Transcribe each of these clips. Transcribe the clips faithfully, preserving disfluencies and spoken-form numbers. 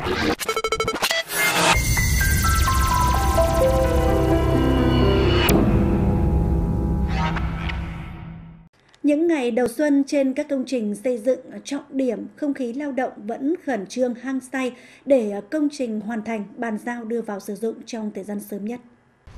Những ngày đầu xuân trên các công trình xây dựng trọng điểm, không khí lao động vẫn khẩn trương hăng say để công trình hoàn thành, bàn giao đưa vào sử dụng trong thời gian sớm nhất.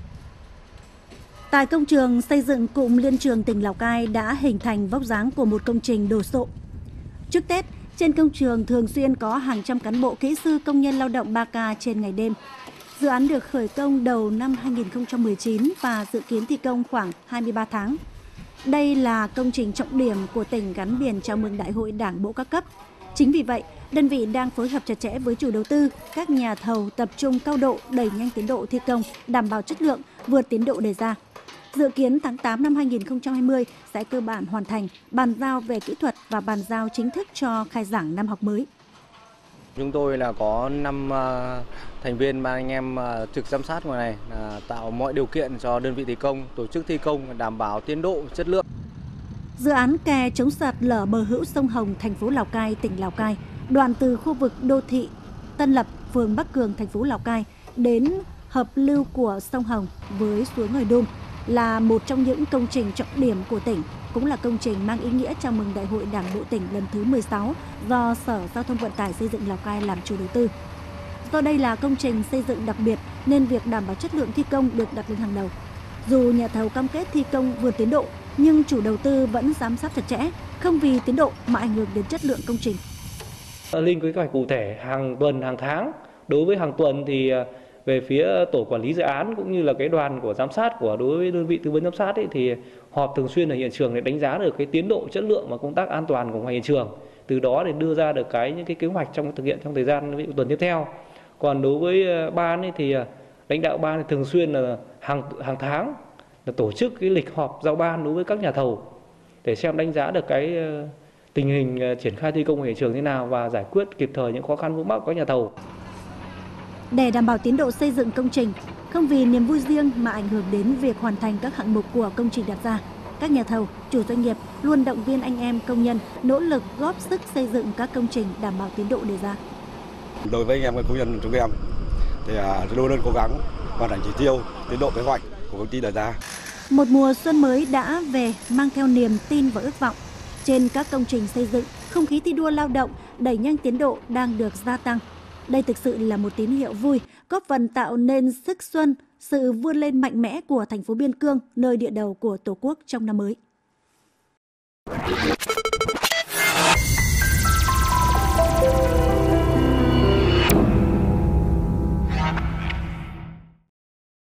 Tại công trường xây dựng cụm Liên Trường tỉnh Lào Cai đã hình thành vóc dáng của một công trình đồ sộ. Trước Tết, trên công trường thường xuyên có hàng trăm cán bộ kỹ sư công nhân lao động ba K trên ngày đêm. Dự án được khởi công đầu năm hai nghìn không trăm mười chín và dự kiến thi công khoảng hai mươi ba tháng. Đây là công trình trọng điểm của tỉnh gắn liền chào mừng Đại hội Đảng bộ các cấp. Chính vì vậy, đơn vị đang phối hợp chặt chẽ với chủ đầu tư, các nhà thầu tập trung cao độ đẩy nhanh tiến độ thi công, đảm bảo chất lượng, vượt tiến độ đề ra. Dự kiến tháng tám năm hai nghìn không trăm hai mươi sẽ cơ bản hoàn thành, bàn giao về kỹ thuật và bàn giao chính thức cho khai giảng năm học mới. Chúng tôi là có năm uh, thành viên mà anh em uh, trực giám sát ngoài này, uh, tạo mọi điều kiện cho đơn vị thi công, tổ chức thi công đảm bảo tiến độ, chất lượng. Dự án kè chống sạt lở bờ hữu sông Hồng, thành phố Lào Cai, tỉnh Lào Cai, đoạn từ khu vực đô thị Tân Lập, phường Bắc Cường, thành phố Lào Cai đến hợp lưu của sông Hồng với suối Ngòi Đum là một trong những công trình trọng điểm của tỉnh, cũng là công trình mang ý nghĩa chào mừng Đại hội Đảng bộ tỉnh lần thứ mười sáu do Sở Giao thông Vận tải Xây dựng Lào Cai làm chủ đầu tư. Do đây là công trình xây dựng đặc biệt nên việc đảm bảo chất lượng thi công được đặt lên hàng đầu. Dù nhà thầu cam kết thi công vượt tiến độ, nhưng chủ đầu tư vẫn giám sát chặt chẽ, không vì tiến độ mà ảnh hưởng đến chất lượng công trình. Lên kế hoạch cụ thể hàng tuần, hàng tháng. Đối với hàng tuần thì về phía tổ quản lý dự án cũng như là cái đoàn của giám sát của đối với đơn vị tư vấn giám sát ấy, thì họp thường xuyên ở hiện trường để đánh giá được cái tiến độ, chất lượng và công tác an toàn của ngoài hiện trường. Từ đó để đưa ra được cái những cái kế hoạch trong thực hiện trong thời gian ví dụ tuần tiếp theo. Còn đối với ban ấy thì lãnh đạo ban thì thường xuyên là hàng hàng tháng là tổ chức cái lịch họp giao ban đối với các nhà thầu để xem đánh giá được cái tình hình triển khai thi công ở hiện trường thế nào và giải quyết kịp thời những khó khăn vướng mắc của các nhà thầu. Để đảm bảo tiến độ xây dựng công trình, không vì niềm vui riêng mà ảnh hưởng đến việc hoàn thành các hạng mục của công trình đặt ra, các nhà thầu, chủ doanh nghiệp luôn động viên anh em công nhân nỗ lực góp sức xây dựng các công trình đảm bảo tiến độ đề ra. Đối với anh em công nhân chúng em thì luôn luôn cố gắng hoàn thành chỉ tiêu, tiến độ kế hoạch của công ty đề ra. Một mùa xuân mới đã về mang theo niềm tin và ước vọng. Trên các công trình xây dựng, không khí thi đua lao động, đẩy nhanh tiến độ đang được gia tăng. Đây thực sự là một tín hiệu vui, góp phần tạo nên sức xuân, sự vươn lên mạnh mẽ của thành phố Biên Cương, nơi địa đầu của Tổ quốc trong năm mới.